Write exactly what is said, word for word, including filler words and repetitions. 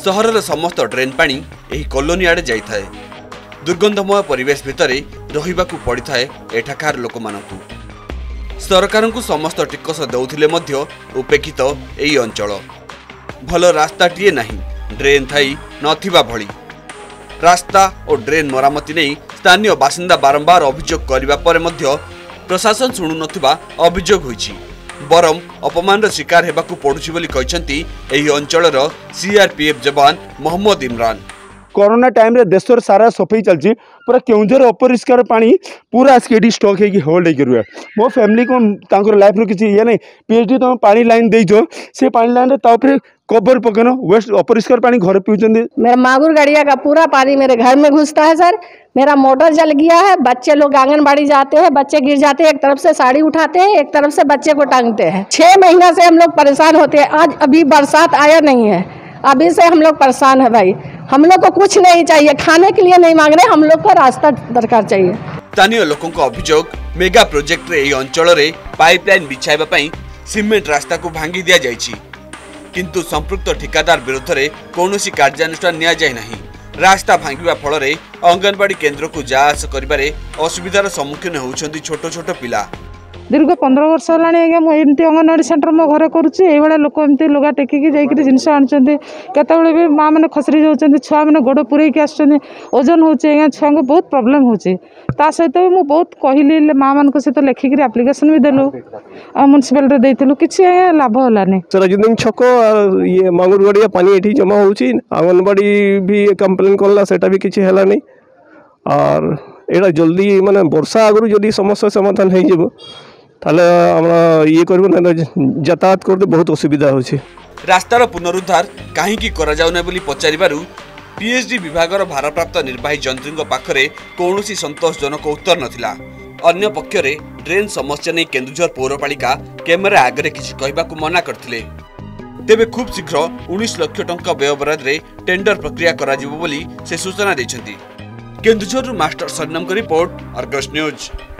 सहरर समस्त ड्रेन पानी एही कॉलोनी आड़े जाइथाए। दुर्गंधमय परिवेश भितरे रहिबाकू पड़िथाए एठाकार लोकमानकू। सरकारंकू समस्त टिकस देउथिले मध्य उपेक्षित एही अंचल। भल रास्ताटीए नाही, ड्रेन थाई नथिबा भली। रास्ता और ड्रेन मरामती नहीं स्थानीय बासिंदा बारंबार अभियोग करबा परे मध्य प्रशासन शुणु नथिबा अभियोग होईछि। बरम अपमान शिकार हेबाकू पड़ुछि बोली कहिसंती एही अंचलर सीआरपीएफ जवान मोहम्मद इमरान। कोरोना टाइम रे देश सारा सफाई चलती पूरा केउंझर अपरिष्कार पानी पूरा स्केडी स्टॉक है कि होल्ड है रुए। मो फैमिली को तांकर लाइफ रो किछि ये नहीं पीएचडी तुम पानी लाइन देइछो से पानी लाइन रे तापर कवर पकेनो वेस्ट अपरिष्कार पानी घर पीउचंदी। मेरा मागुर गाड़िया का पूरा पानी मेरे घर में घुसता है सर। मेरा मोटर जल गया है। बच्चे लोग आंगनबाड़ी जाते हैं, बच्चे गिर जाते हैं, एक तरफ से साड़ी उठाते हैं, एक तरफ से बच्चे को टांगते हैं। छह महीना से हम लोग परेशान होते हैं। आज अभी बरसात आया नहीं है, अभी से हम लोग परेशान है भाई। हम लोग को कुछ नहीं चाहिए, खाने के लिए नहीं मांग रहे, हम लोग को रास्ता दरकार चाहिए। स्थानीय लोकों को अभियोग मेगा प्रोजेक्ट रे अंचल रे पाइपलाइन बिछाइबा पई सीमेंट रास्ता को भांगी दिया जाइछि, किंतु संपृक्त ठिकादार विरुद्ध रे कोनोसी कार्यानुष्ठान निया जाय नाही। रास्ता भांगिबा फल रे अंगनवाड़ी केन्द्र को जा आस करिबारे असुविधार सम्मुखीन होउछंती छोट छोट पिला। दीर्घ पंद्रह वर्ष है मुझे अंगनवाड़ी सेंटर मो घर करुँचे लोक एमती लुगा टेकिकी जाकि जिनस आनुँच केतबे भी माँ मैंने खसरी जाऊँ छुआ मैंने गोड़ पूरेक आस ओजन होगा छुआ को बहुत प्रोब्लेम होता सहित भी मुझे बहुत कहली माँ मान सहित लेखिक आप्लिकेसन भी देलु म्यूनिसिपालिटी देलु किसी लाभ होलानी। सराजुद्दीन छक ये मांगुरगड़िया पानी ये जमा हो आंगनवाड़ी भी कंप्लेन कला सेटा भी किसी है और एटा जल्दी माने वर्षा आगु जदि समस्या समाधान हो ये यातायात करते बहुत असुविधा होछि। रास्तार पुनरुद्धार कहीं करा जाउना बोली पचारिबारु पीएचडी विभागर भारप्राप्त निर्वाही जंत्री पाखरे कौनसी संतोषजनक उत्तर नथिला। अन्य पक्षरे ड्रेन समस्या नहीं केन्दुझर पौरपालिका कैमेरा आगे किछि कहबाकू मना करथिले। तेबे खूब शीघ्र उन्नीस लाख टंका व्ययबराद रे टेंडर प्रक्रिया करा जिवो बोली से सूचना दैछंती। केन्दुझर मास्टर सरनाम का रिपोर्ट, अर्गस न्यूज।